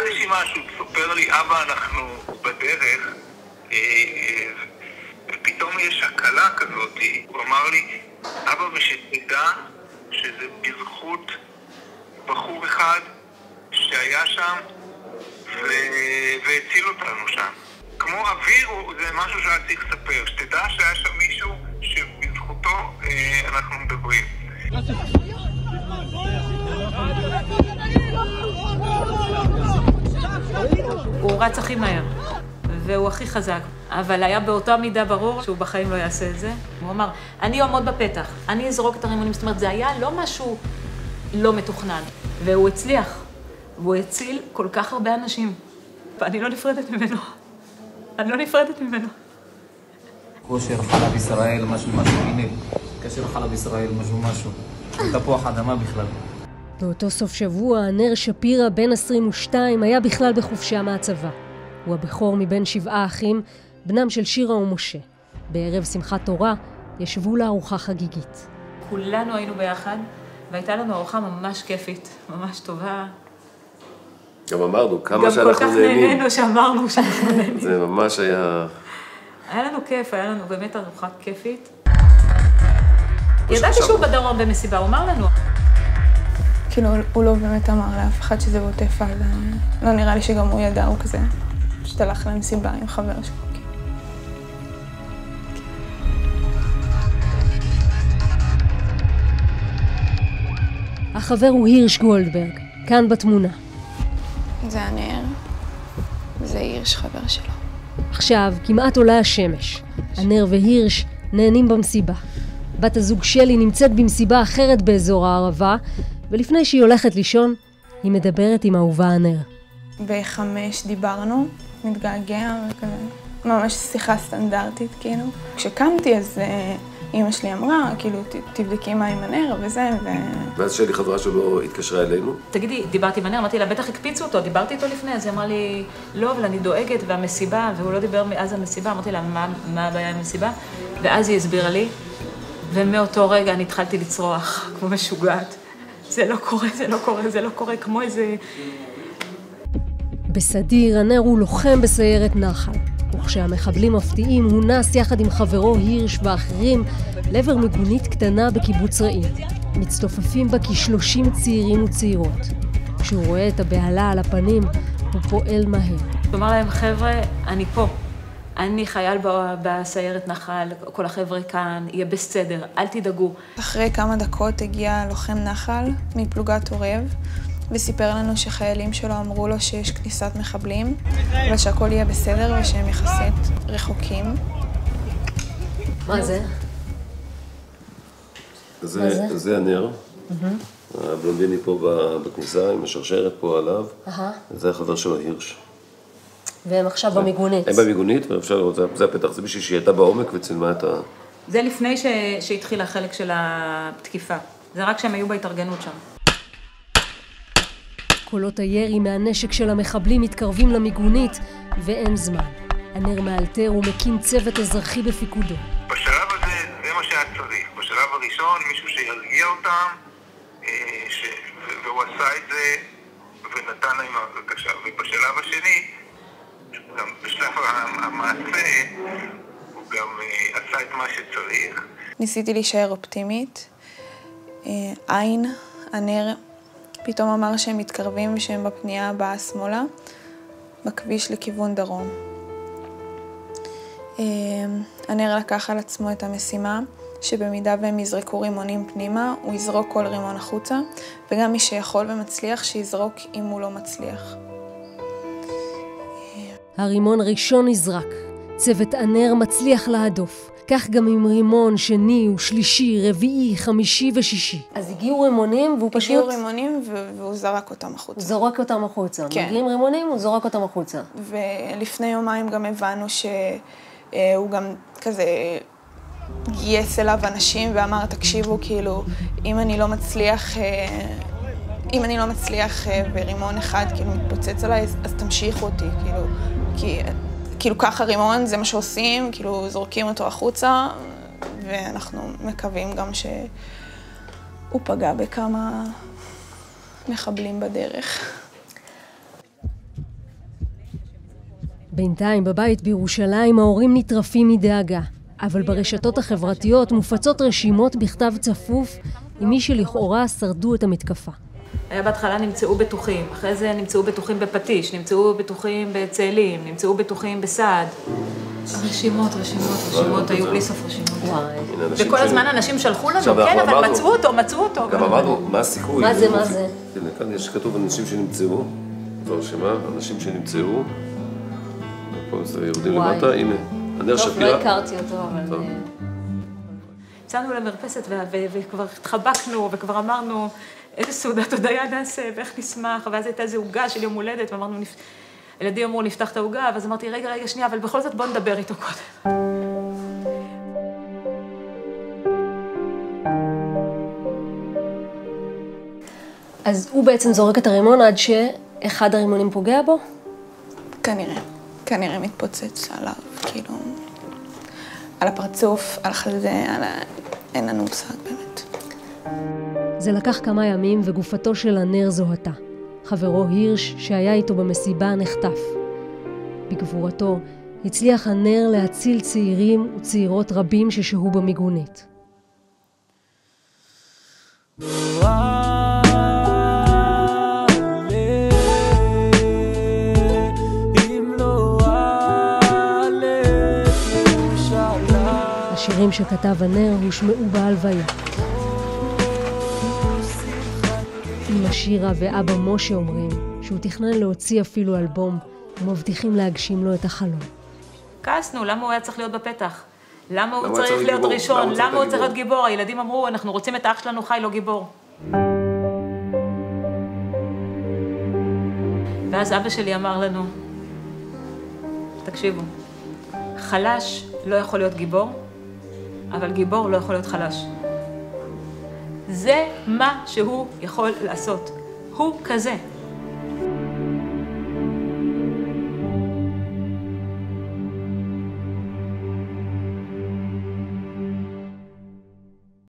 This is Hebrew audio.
איזושהי משהו, סופר לי, אבא, אנחנו בדרך, ופתאום יש הקלה כזאת, הוא אמר לי, אבא, ושתדע שזה בזכות בחור אחד שהיה שם והציל אותנו שם. כמו אוויר, זה משהו שהיה צריך לספר, שתדע שהיה שם מישהו שבזכותו אנחנו מדברים. הוא רץ הכי מהר, והוא הכי חזק, אבל היה באותה מידה ברור שהוא בחיים לא יעשה את זה. הוא אמר, אני אעמוד בפתח, אני אזרוק את הרימונים, זאת אומרת, זה היה לא משהו לא מתוכנן, והוא הצליח, והוא הציל כל כך הרבה אנשים, ואני לא נפרדת ממנו, אני לא נפרדת ממנו. כושר חלב ישראל, משהו, הנה, כושר חלב ישראל, משהו, תפוח אדמה בכלל. באותו סוף שבוע, נר שפירא, בן 22, היה בכלל בחופשה מהצבא. הוא הבכור מבין 7 אחים, בנם של שירה ומשה. בערב שמחת תורה, ישבו לארוחה חגיגית. כולנו היינו ביחד, והייתה לנו ארוחה ממש כיפית, ממש טובה. גם אמרנו, כמה שאנחנו נהנים. גם כל כך נהנינו שאמרנו שאנחנו נהנים. זה ממש היה... היה לנו כיף, היה לנו באמת ארוחה כיפית. ידעתי שהוא בדרום במסיבה, הוא אמר לנו. כאילו, הוא לא באמת אמר לאף אחד שזה בעוטף עזה. לא נראה לי שגם הוא ידע, הוא כזה פשוט הלך למסיבה עם חבר שלו. החבר הוא הירש גולדברג, כאן בתמונה. זה הנר, וזה הירש חבר שלו. עכשיו כמעט עולה השמש. הנר והירש נהנים במסיבה. בת הזוג שלי נמצאת במסיבה אחרת באזור הערבה, ולפני שהיא הולכת לישון, היא מדברת עם אהובה הנר. ב-5 דיברנו, מתגעגע וכזה. ממש שיחה סטנדרטית, כאילו. כשקמתי אז אמא שלי אמרה, כאילו, תבדקי מה עם הנר וזה, ואז שלי חברה שלו התקשרה אלינו. תגידי, דיברתי עם הנר, אמרתי לה, בטח הקפיצו אותו, דיברתי איתו לפני, אז היא אמרה לי, לא, אבל אני דואגת, והמסיבה, והוא לא דיבר מאז המסיבה, אמרתי לה, מה הבעיה עם המסיבה? ואז היא הסבירה לי, ומאותו רגע אני התחלתי לצרוח, כמו משוגעת. זה לא קורה, זה לא קורה, זה לא קורה, כמו איזה... בסדיר, הנר הוא לוחם בסיירת נחל. וכשהמחבלים מפתיעים, הוא נס יחד עם חברו הירש ואחרים לעבר מיגונית קטנה בקיבוץ רעים. מצטופפים בה כ-30 צעירים וצעירות. כשהוא רואה את הבהלה על הפנים, הוא פועל מהר. הוא אמר להם, חבר'ה, אני פה. אני חייל בסיירת נחל, כל החבר'ה כאן, יהיה בסדר, אל תדאגו. אחרי כמה דקות הגיע לוחם נחל מפלוגת עורב, וסיפר לנו שחיילים שלו אמרו לו שיש כניסת מחבלים, אבל שהכל יהיה בסדר ושהם יחסית רחוקים. מה זה? זה הנר. הבלונדיני פה בכניסה, עם השרשרת פה עליו. זה החבר שלו הירש. והם עכשיו במיגונית. הם במיגונית, ואפשר לראות, זה הפתח, זה בשביל שהיא הייתה בעומק וצילמה את ה... זה לפני שהתחיל החלק של התקיפה. זה רק שהם היו בהתארגנות שם. קולות הירי מהנשק של המחבלים מתקרבים למיגונית, ואין זמן. הנר מאלתר ומקים צוות אזרחי בפיקודו. בשלב הזה, זה מה שהיה צריך. בשלב הראשון, מישהו שירגיע אותם, והוא עשה את זה ונתן להם הרגשה. ובשלב השני, גם בשלב המעשה, הוא גם עשה את מה שצריך. ניסיתי להישאר אופטימית. עין, הנר, פתאום אמר שהם מתקרבים ושהם בפנייה הבאה שמאלה, בכביש לכיוון דרום. הנר לקח על עצמו את המשימה, שבמידה והם יזרקו רימונים פנימה, הוא יזרוק כל רימון החוצה, וגם מי שיכול ומצליח שיזרוק אם הוא לא מצליח. הרימון ראשון נזרק, צוות הנר מצליח להדוף. כך גם עם רימון שני ושלישי, רביעי, חמישי ושישי. אז הגיעו רימונים והוא פשוט... הגיעו רימונים והוא זרק אותם החוצה. זורק אותם החוצה. כן. מגיעים רימונים, הוא זורק אותם החוצה. ולפני יומיים גם הבנו שהוא גם כזה גייס אליו אנשים ואמר, תקשיבו, כאילו, אם אני לא מצליח ברימון אחד, כאילו, מתפוצץ עליי, אז תמשיכו אותי, כאילו ככה רימון, זה מה שעושים, כאילו זורקים אותו החוצה, ואנחנו מקווים גם שהוא פגע בכמה מחבלים בדרך. בינתיים בבית בירושלים ההורים נטרפים מדאגה, אבל ברשתות החברתיות מופצות רשימות בכתב צפוף עם מי שלכאורה שרדו את המתקפה. היה בהתחלה נמצאו בטוחים, אחרי זה נמצאו בטוחים בפטיש, נמצאו בטוחים בצאלים, נמצאו בטוחים בסעד. רשימות, היו בלי סוף רשימות. וכל הזמן אנשים שלחו לנו, כן, אבל מצאו אותו. גם אמרנו, מה הסיכוי? מה זה? הנה, כאן יש כתוב אנשים שנמצאו, זו הרשימה, אנשים שנמצאו. פה זה יורדים למטה, הנה. הנר שפירא. לא הכרתי אותו, אבל... יצאנו למרפסת וכבר התחבקנו, וכבר אמרנו איזה סעודת הודיה נעשה, ואיך נשמח, ואז הייתה איזו עוגה של יום הולדת, ואמרנו, ילדים אמרו, נפתח את העוגה, ואז אמרתי, רגע, שנייה, אבל בכל זאת בוא נדבר איתו קודם. אז הוא בעצם זורק את הרימון עד שאחד הרימונים פוגע בו? כנראה מתפוצץ עליו, כאילו, על הפרצוף, על החזה, אין לנו מושג באמת. זה לקח כמה ימים וגופתו של הנר זוהתה. חברו הירש שהיה איתו במסיבה נחטף. בגבורתו הצליח הנר להציל צעירים וצעירות רבים ששהו במיגונית. השירים שכתב הנר הושמעו בהלוויה. אמא שירה ואבא משה אומרים שהוא תכנן להוציא אפילו אלבום ומבטיחים להגשים לו את החלום. כעסנו, למה הוא היה צריך להיות בפתח? למה הוא צריך להיות ראשון? למה הוא צריך להיות גיבור? הילדים אמרו, אנחנו רוצים את האח שלנו חי, לא גיבור. ואז אבא שלי אמר לנו, תקשיבו, חלש לא יכול להיות גיבור, אבל גיבור לא יכול להיות חלש. זה מה שהוא יכול לעשות. הוא כזה.